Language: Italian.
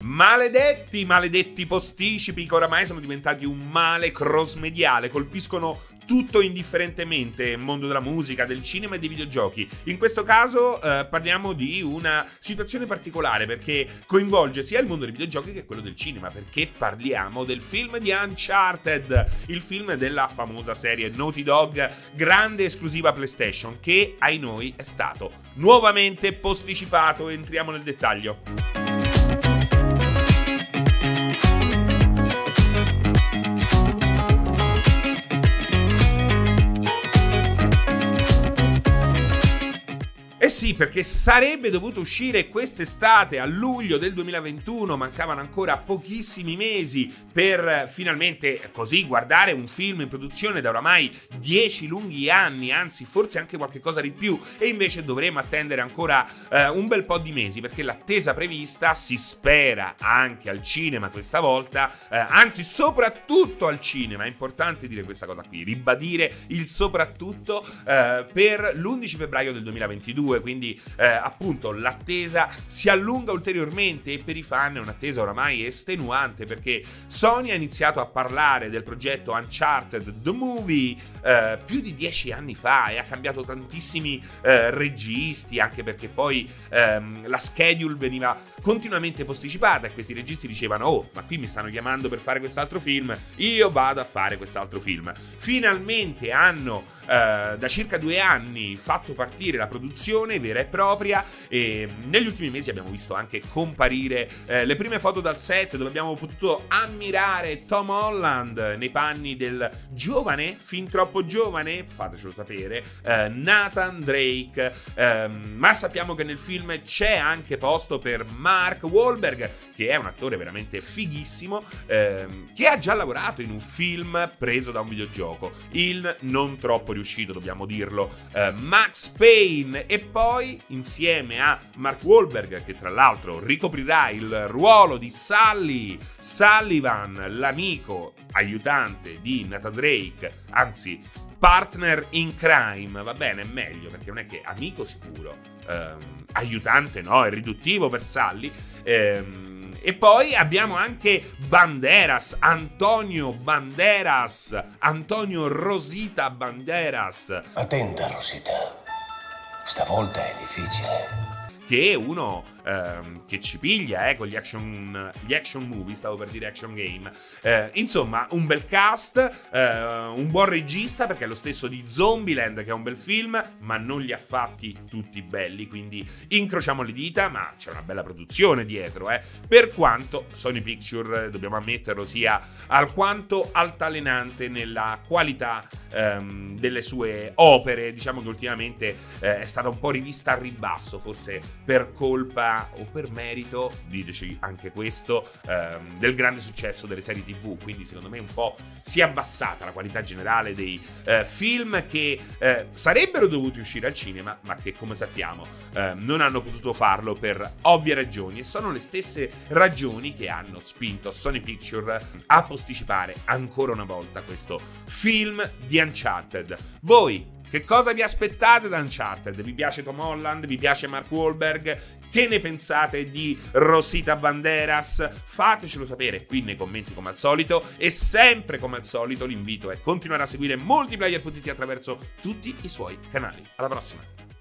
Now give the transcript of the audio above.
Maledetti, maledetti posticipi che oramai sono diventati un male cross-mediale, colpiscono tutto indifferentemente, il mondo della musica, del cinema e dei videogiochi. In questo caso parliamo di una situazione particolare perché coinvolge sia il mondo dei videogiochi che quello del cinema, perché parliamo del film di Uncharted, il film della famosa serie Naughty Dog, grande esclusiva PlayStation, che ai noi è stato nuovamente posticipato. Entriamo nel dettaglio. Eh sì, perché sarebbe dovuto uscire quest'estate, a luglio del 2021, mancavano ancora pochissimi mesi per finalmente così guardare un film in produzione da oramai 10 lunghi anni, anzi forse anche qualche cosa di più, e invece dovremo attendere ancora un bel po' di mesi, perché l'attesa prevista, si spera anche al cinema questa volta, anzi soprattutto al cinema, è importante dire questa cosa qui, ribadire il soprattutto, per l'11 febbraio del 2022, quindi appunto l'attesa si allunga ulteriormente e per i fan è un'attesa oramai estenuante, perché Sony ha iniziato a parlare del progetto Uncharted The Movie più di 10 anni fa e ha cambiato tantissimi registi, anche perché poi la schedule veniva continuamente posticipata e questi registi dicevano: oh, ma qui mi stanno chiamando per fare quest'altro film, io vado a fare quest'altro film. Finalmente hanno da circa 2 anni fatto partire la produzione vera e propria, e negli ultimi mesi abbiamo visto anche comparire le prime foto dal set, dove abbiamo potuto ammirare Tom Holland nei panni del giovane, fin troppo giovane, fatecelo sapere, Nathan Drake, ma sappiamo che nel film c'è anche posto per Mark Wahlberg, che è un attore veramente fighissimo, che ha già lavorato in un film preso da un videogioco, il non troppo riuscito, dobbiamo dirlo, Max Payne, e poi insieme a Mark Wahlberg, che tra l'altro ricoprirà il ruolo di Sullivan, l'amico aiutante di Nathan Drake, anzi partner in crime, va bene, è meglio, perché non è che amico sicuro, aiutante no, è riduttivo per Sully. E poi abbiamo anche Antonio Rosita Banderas. Attenta, Rosita, stavolta è difficile. Che è uno che ci piglia con gli action movie, stavo per dire action game. Insomma, un bel cast, un buon regista, perché è lo stesso di Zombieland, che è un bel film, ma non li ha fatti tutti belli, quindi incrociamo le dita, ma c'è una bella produzione dietro, per quanto Sony Pictures, dobbiamo ammetterlo, sia alquanto altalenante nella qualità delle sue opere. Diciamo che ultimamente è stata un po' rivista al ribasso, forse per colpa o per merito, diteci anche questo, del grande successo delle serie TV, quindi secondo me un po' si è abbassata la qualità generale dei film che sarebbero dovuti uscire al cinema, ma che, come sappiamo, non hanno potuto farlo per ovvie ragioni, e sono le stesse ragioni che hanno spinto Sony Pictures a posticipare ancora una volta questo film di Uncharted. Voi che cosa vi aspettate da Uncharted? Vi piace Tom Holland? Vi piace Mark Wahlberg? Che ne pensate di Rosita Banderas? Fatecelo sapere qui nei commenti come al solito, e sempre come al solito l'invito è continuare a seguire Multiplayer.it attraverso tutti i suoi canali. Alla prossima!